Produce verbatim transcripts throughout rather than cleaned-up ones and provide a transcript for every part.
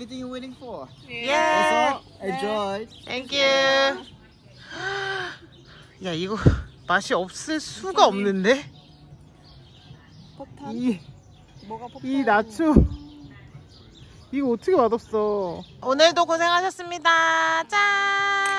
everything you're waiting for. Yeah. Enjoy. Thank you. 야, 이거 맛이 없을 수가 없는데? 폭탄? 이, 뭐가 폭탄? 이 나초. 이거 어떻게 맛없어? 오늘도 고생하셨습니다. 짠!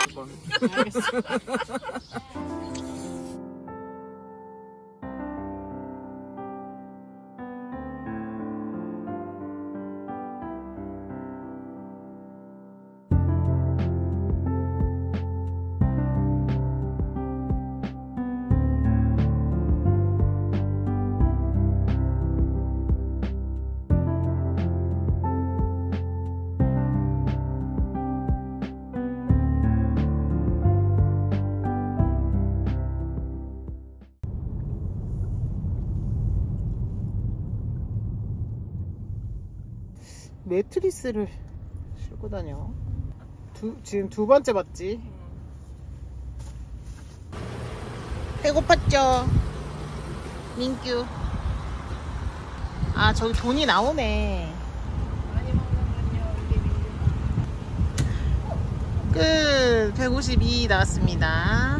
매트리스를 싣고 다녀. 두, 지금 두 번째 봤지? 배고팠죠? 민규. 아, 저기 돈이 나오네. 많이 먹는군요. 이게 민규. 끝. 백오십이 나왔습니다.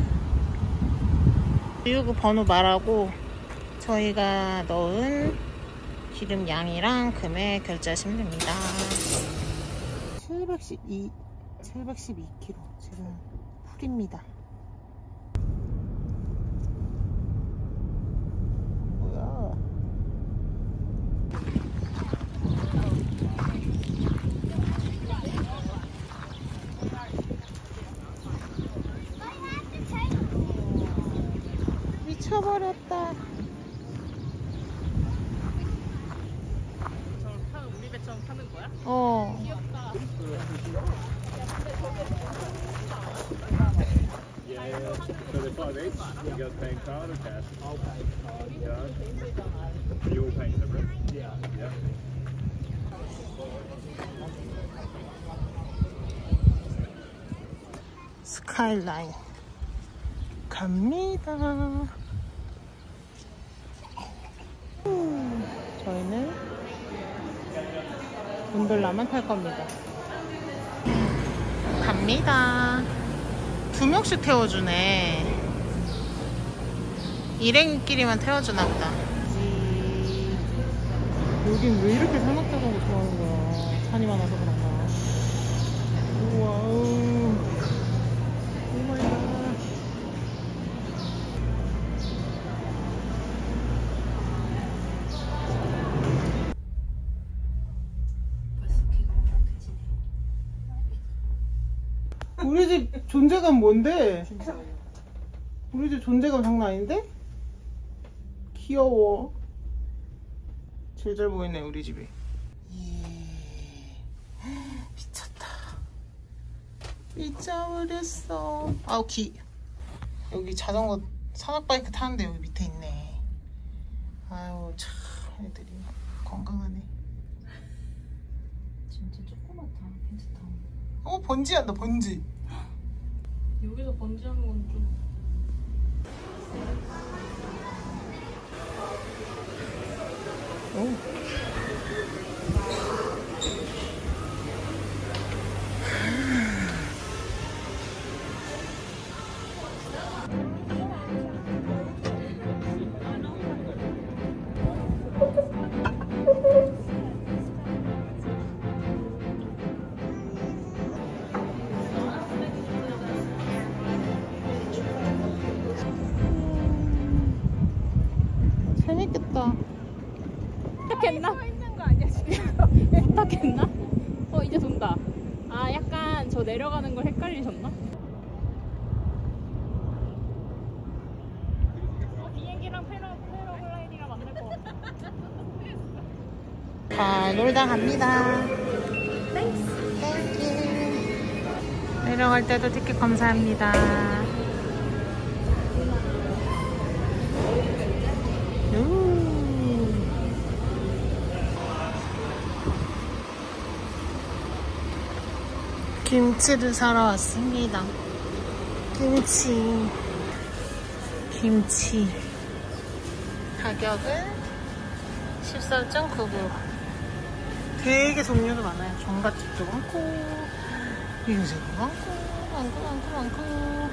그리고 번호 말하고 저희가 넣은 기름 양이랑 금액 결제하시면 됩니다. 칠백십이, 칠백십이 킬로그램 지금 풀입니다. 뭐야? 미쳐버렸다. 하는 거야? 어. 귀엽다. Yeah, so they're five each. You guys paying card or cash? I'll pay card. Yeah. Are you all paying separate? Yeah. Yeah. 스카이라인 갑니다. 저희는 곤돌라만 탈 겁니다. 갑니다. 두 명씩 태워주네. 일행끼리만 태워주나 보다. 여긴 왜 이렇게 산악자전거 좋아하는 거야? 산이 많아서 그런가? 우와우. 오마이갓. 우리 집 존재감 뭔데? 우리 집 존재감 장난 아닌데? 귀여워. 제일 잘 보이네 우리 집이. 미쳤다. 미쳐버렸어. 아우 기. 여기 자전거 산악바이크 타는데 여기 밑에 있네. 아유 참 애들이 건강하네. 진짜 조그맣다. 괜찮다. 어 번지 한다 번지. 여기서 번지하는 건 좀. 오. 재밌겠다. 부탁했나? 서 있는 거 아니야 지금? 부탁했나? 어 이제 돈다. 아 약간 저 내려가는 걸 헷갈리셨나? 어, 비행기랑 패러 패러글라이딩이랑 만날 거 같아. 아 놀다 갑니다. 땡큐. 내려갈 때도 티켓 감사합니다. 김치를 사러 왔습니다. 김치. 김치. 가격은 십사 점 구구. 되게 종류도 많아요. 종갓집도 많고, 빙수도 많고, 많고, 많고, 많고.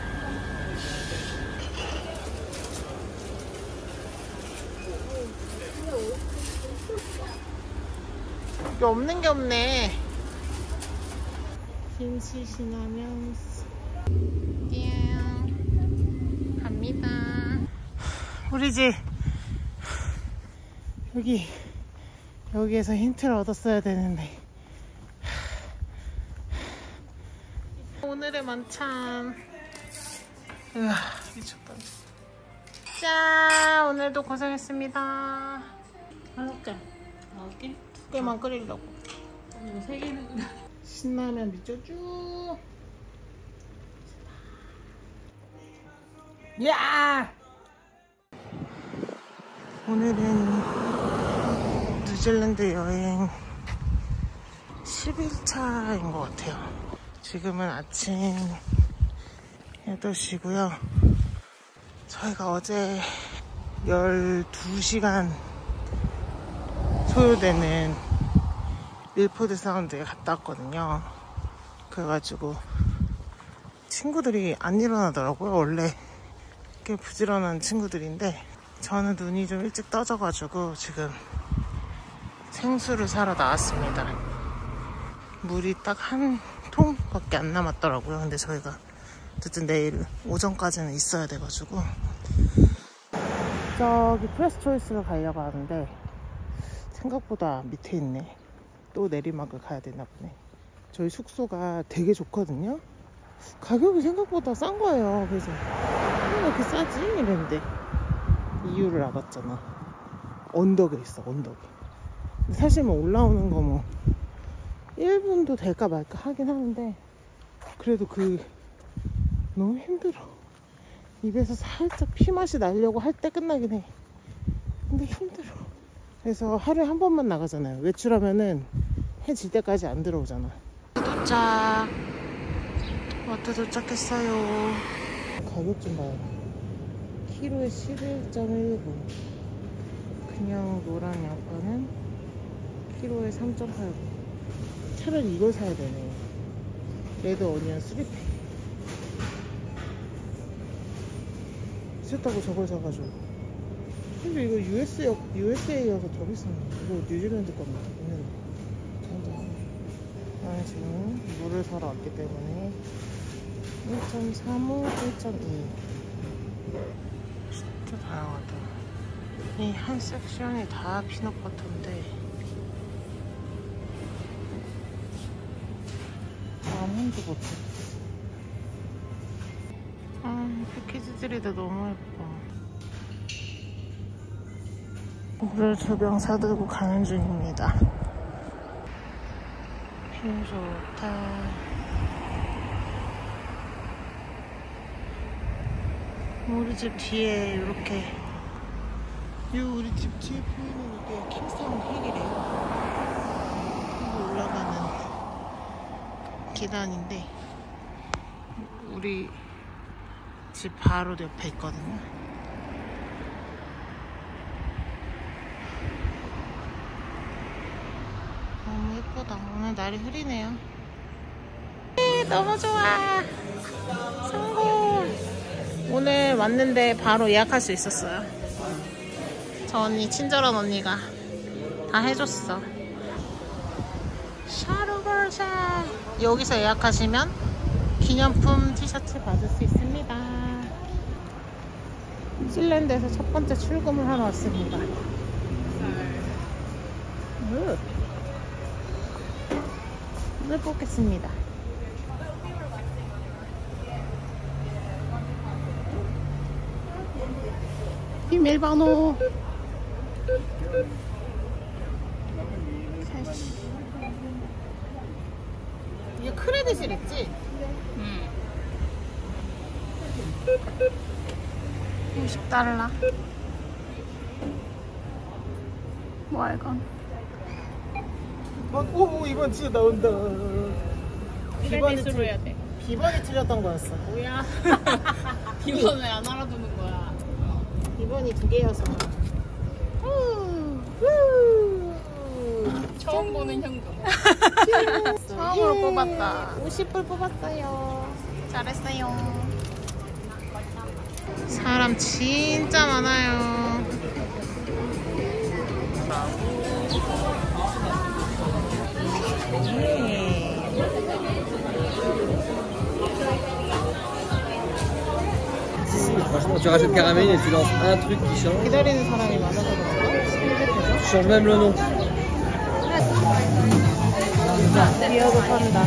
여기 없는 게 없네. 김치 시나면 띵 갑니다. 우리 집 여기 여기에서 힌트를 얻었어야 되는데. 오늘의 만찬. 으아 미쳤다. 짠 오늘도 고생했습니다. 다섯 개. 다섯 개? 두 개만 끓이려고. 이거 세 개는. 신라면 밑줄 쭉. 야! 오늘은 뉴질랜드 여행 십 일 차인 것 같아요. 지금은 아침 여덟 시고요. 저희가 어제 열두 시간 소요되는 밀포드 사운드에 갔다 왔거든요. 그래가지고 친구들이 안 일어나더라고요. 원래 꽤 부지런한 친구들인데 저는 눈이 좀 일찍 떠져가지고 지금 생수를 사러 나왔습니다. 물이 딱 한 통밖에 안 남았더라고요. 근데 저희가 어쨌든 내일 오전까지는 있어야 돼가지고 저기 프레스 초이스를 가려고 하는데 생각보다 밑에 있네. 또 내리막을 가야 되나 보네. 저희 숙소가 되게 좋거든요. 가격이 생각보다 싼 거예요. 그래서 왜 이렇게 싸지? 이랬는데 이유를 알았잖아. 언덕에 있어, 언덕에. 근데 사실 뭐 올라오는 거 뭐 일 분도 될까 말까 하긴 하는데 그래도 그 너무 힘들어. 입에서 살짝 피맛이 나려고 할 때 끝나긴 해. 근데 힘들어. 그래서 하루에 한 번만 나가잖아요. 외출하면은 해 질 때까지 안 들어오잖아. 도착. 와트 도착했어요. 가격 좀 봐요. 키로에 십일 점 일구. 그냥 노란 양파는 키로에 삼 점 팔구. 차라리 이걸 사야 되네. 레드 어니언 쓰리 팩. 비쌌다고 저걸 사가지고. 근데 이거 유에스에이, 유에스에이여서 더 비싸네. 이거 뉴질랜드 겁니다. 있는데. 아, 지금 물을 사러 왔기 때문에 일 점 삼오, 일 점 이. 진짜 다양하다. 이 한 섹션이 다 피넛버터인데 아몬드 버터. 아, 패키지들이 다 너무 예뻐. 물을 두 병 사들고 가는 중입니다. 뷰 좋다. 우리 집 뒤에 이렇게 요 우리 집 뒤에 보이는 이게 킹스타운 힐이래요. 여기 올라가는 계단인데 우리 집 바로 옆에 있거든요. 너무 예쁘다. 오늘 날이 흐리네요. 네, 너무 좋아. 성공. 오늘 왔는데 바로 예약할 수 있었어요. 저 언니, 친절한 언니가 다 해줬어. 샤루버샤. 여기서 예약하시면 기념품 티셔츠 받을 수 있습니다. 뉴질랜드에서 첫 번째 출금을 하러 왔습니다. 음. 오늘 뽑겠습니다. 비밀번호 이게 크레딧이랬지? 응. 오십 달러. 뭐야 이건? 어, 오, 이번 진짜 나온다. 크레딧으로 해야 돼. 비번이 틀렸던 거였어. 뭐야? 비번 왜 안 알아두는 거야? 비번이 두 개여서. 우, 우. 처음 보는 현금. 처음으로 뽑았다. 오십 불 뽑았어요. 잘했어요. 사람 진짜 많아요. Franchement, tu rajoutes caramel et tu lances un truc qui change. 기다리는 사람이 많아서 그런가? Tu changes même le nom. 비어도 판다.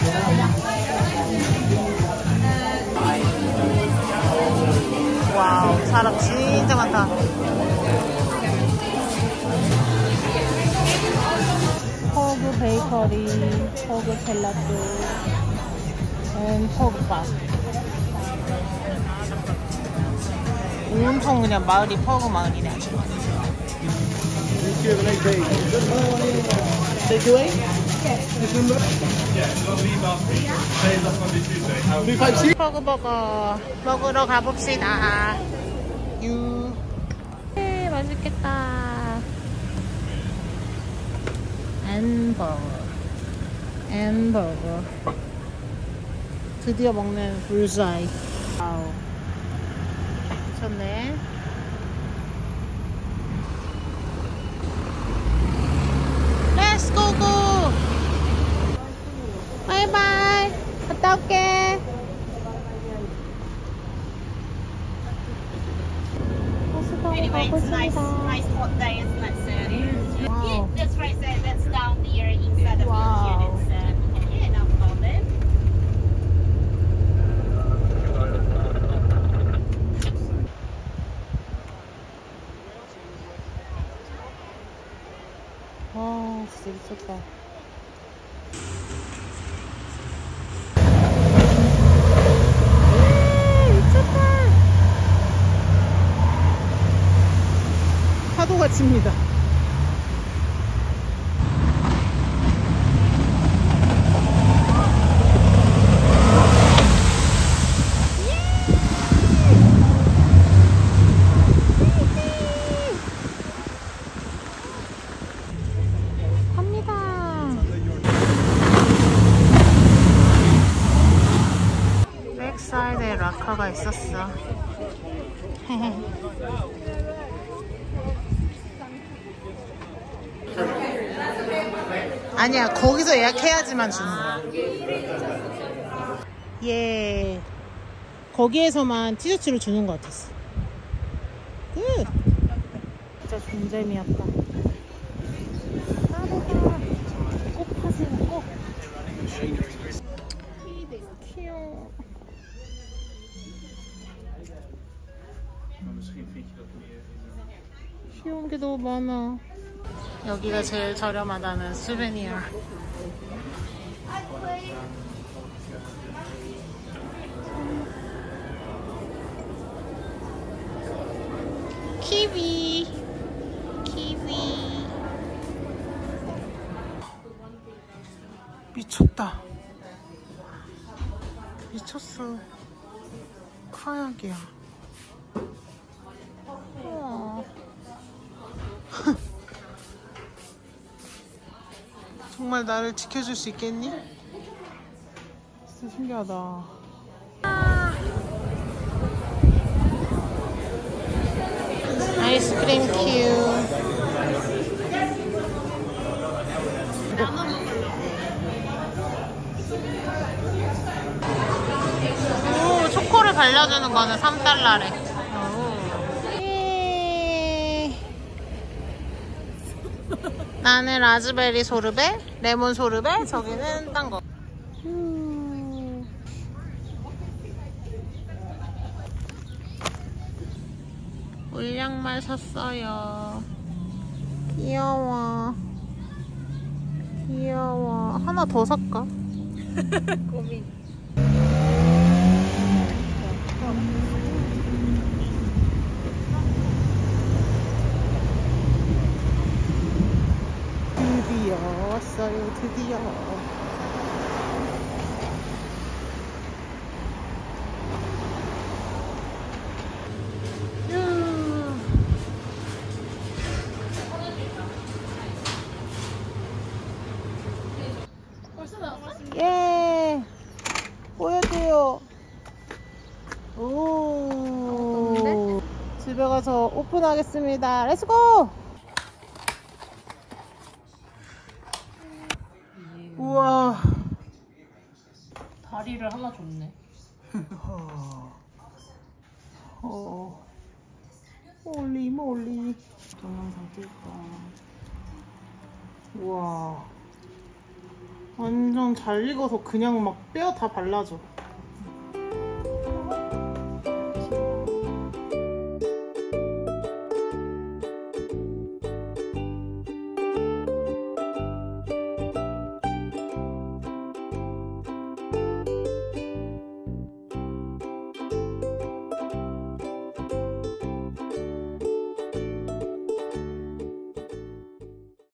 와우, 사람 진짜 많다. 퍼그 베이커리, 퍼그 젤라또, 앤 퍼그바. 온통 그냥 마을이 퍼그 마을이네. 아주. 버거버거 먹으러 가봅시다. 유. 네, 맛있겠다. 햄버거. 햄버거. 드디어 먹는 불사이. 와우. 미쳤네. Let's go go. 바이바이. 갔다 올게. Anyway, it's a nice, nice hot day, isn't it, sir? Wow. Yeah, that's right, sir. That's down the area inside of Wow. the units, sir. Yeah, no problem. 와, 진짜 미쳤다. 미쳤다. 파도가 칩니다. 백사이드에 락커가 있었어. 아니야, 거기서 예약해야지만 주는 거야. 예. 거기에서만 티셔츠를 주는 것 같았어. 끝. 진짜 존재미였다. 따로가 꽃파지는 꽃. 귀여워. 귀여운 게 너무 많아. 여기가 제일 저렴하다는 스베니어. 키위. 키위. 미쳤다. 미쳤어. 카약이야. 우와. 정말 나를 지켜줄 수 있겠니? 진짜 신기하다. 아이스크림 큐. 오, 초코를 발려주는 거는 삼 달러래. 나는 라즈베리 소르베, 레몬 소르베, 저기는 딴 거. 음. 물량말 샀어요. 귀여워. 귀여워. 하나 더 살까? 고민. 드디어 왔어요. 드디어. 예. 보여줘요. 오. 집에 가서 오픈하겠습니다. 렛츠고! 우와. 다리를 하나 줬네. 어. 어. 몰리 몰리. 동영상 찍을까. 우와. 완전 잘 익어서 그냥 막 뼈 다 발라줘.